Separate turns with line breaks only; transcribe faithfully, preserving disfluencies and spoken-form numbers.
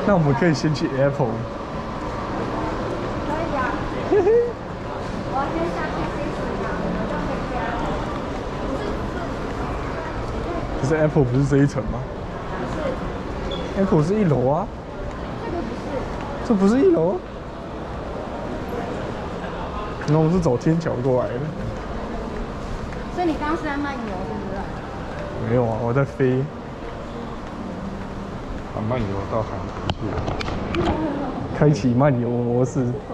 那我们可以先去 Apple。
可以啊。我要先下去先洗澡，然后回家。
可是 Apple 不是这一层吗？
不是。
Apple 是一楼啊。
这个不是。
这不是一楼。那我们是走天桥过来的。
所以你刚刚是在漫游，对不对？
没有啊，我在飞。啊，漫游到韩国去了。开启漫游模式。